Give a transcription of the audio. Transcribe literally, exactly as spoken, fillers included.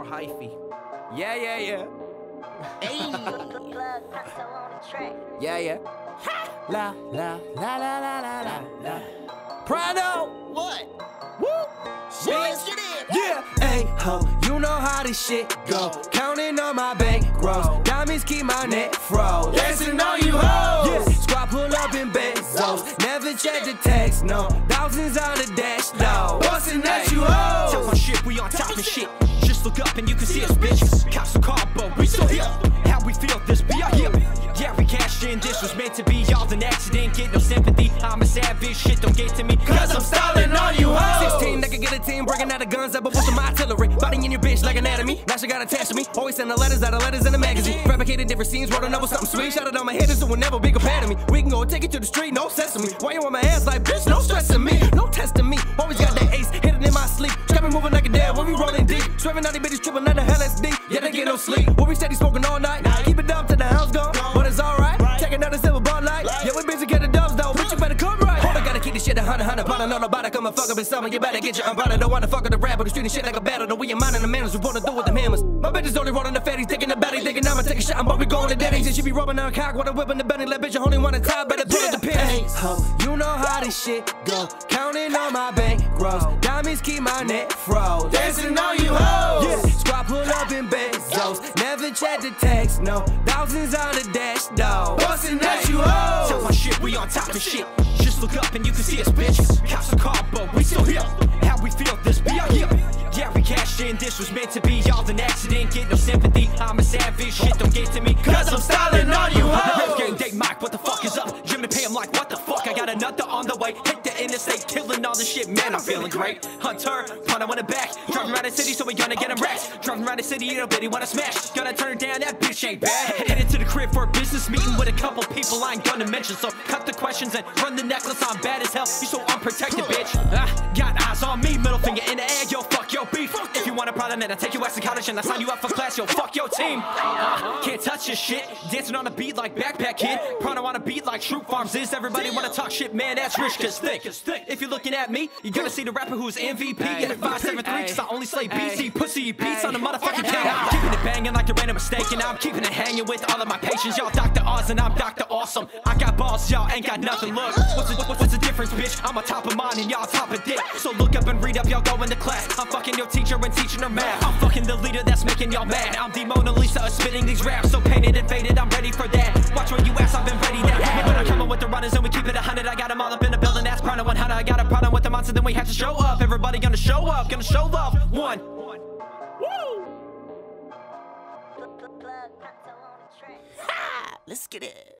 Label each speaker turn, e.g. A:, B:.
A: hyphy. Yeah, yeah, yeah. Hey. Yeah, yeah. La, la, la, la, la, la, la, la. Prado.
B: What?
A: Woo.
B: Let's get in.
A: Yeah, hey ho, you know how this shit go. Counting on my bank rolls, diamonds keep my neck froze.
B: Dancing on you hoes.
A: Yeah, squad pull up in Bezos. Never check the text, no. Thousands on the dash, though.
B: Bustin' at you hoes.
C: Tell my shit, we on top of shit. Just look up and you can see us, bitch. Cops a car, but we still here. How we feel, this be our here. Yeah, we cashed in, this was meant to be. Y'all an accident, get no sympathy. I'm a savage, shit don't get to me.
B: Cause I'm styling on you hoes.
A: sixteen, I can get a team, breaking out the guns up, but with some artillery. Fighting in your bitch like anatomy. Now she got attached to me. Always sending letters out of letters in the magazine. Fabricating different scenes, wrote another something sweet. Shot it on my head, so it will never be compared to me. We can go take it to the street, no sesame. Why you on my ass like bitch, no stressing me. No testing me. Always got that ace, hidden in my sleep. Got me moving like a dad when we rolling deep. Swerving out these bitches, tripping out the L S D. Yeah, they get no sleep. When we steady smoking all night. Keep it dumb till the house gone, but it's alright. Take another silver Bud Light. Yeah, we busy getting dubs though, but you better come right. Hold on, gotta keep this shit a hundred, hundred. But I know nobody come and fuck up in summer. You better get your umbrella. Don't wanna fuck with the rap, but the street and shit like a battle. Know we your mind and the manners we wanna do with them hammers. My bitches only rolling the fatties, thinking about it, thinking I'ma take a shot. But we going to deadings and she be rubbing her cock with a whip in the belly. Let bitch only wanna tie, better put up the panties. Ho, you know how this shit go. Counting on my bank rolls, diamonds keep my neck froze.
B: Dancing on you hoes.
A: Yeah, squad pull up in Bezos. Never check the text, no. Thousands on the dash, though.
B: Bustin' at you hoes.
C: Tell my shit, we on top of shit. Just look up and you can see us, bitch. Cops a car, but we still here. How we feel, this be our here. Yeah, we cashed in, this was meant to be. Y'all an accident, get no sympathy. I'm a savage, shit don't get to me.
B: Cause I'm styling on you hoes.
C: Game day, Mike, what the fuck is up? Jimmy Pay, I'm like, what the fuck? I got another on the way. Hit the interstate, killing all the shit, man, I'm feeling great. Hunter, pun, I want it back. Driving around the city, so we gonna get him wrecked. Driving around the city, you know, bitty wanna smash. Gonna turn it down, that bitch ain't bad. Headed to the crib for a business meeting with a couple people I ain't gonna mention. So cut the questions and run the necklace, I'm bad as hell. You so unprotected, bitch. Ah, got eyes on me, middle finger in the air, yo, fuck your beef. If you want a problem, then I take you out to college and I sign you up for class, yo, fuck your team. Uh, can't touch this shit, dancing on a beat like Backpack Kid. Prana on a beat like Troop Farms is. Everybody wanna talk shit, man, that's rich, cause thick. If you're looking at me, you're gonna see the rapper who's M V P. Get it five seven three, cause I only slay B C. Pussy beats on the motherfucking king. I'm keeping it banging like a random mistake, and I'm keeping it hanging with all of my patients. Y'all Doctor Oz and I'm Doctor Awesome. I got balls, y'all ain't got nothing. Look, what's the, what, what's the difference, bitch? I'm on top of mine and y'all top of dick. So look up and read up, y'all go into class. I'm fucking your teacher and teaching her math. I'm fucking the leader that's making y'all mad. I'm the Mona Lisa of spitting these raps. So painted and faded, I'm ready for that. Watch where you ass, I've been ready now. When I come in with the runners and we keep it a hundred, I got them all up in the building. That's Prana one hundred. I got a problem with the monster, then we have to show up. Everybody gonna show up, gonna show love. One. Woo!
B: Ha! Let's get it.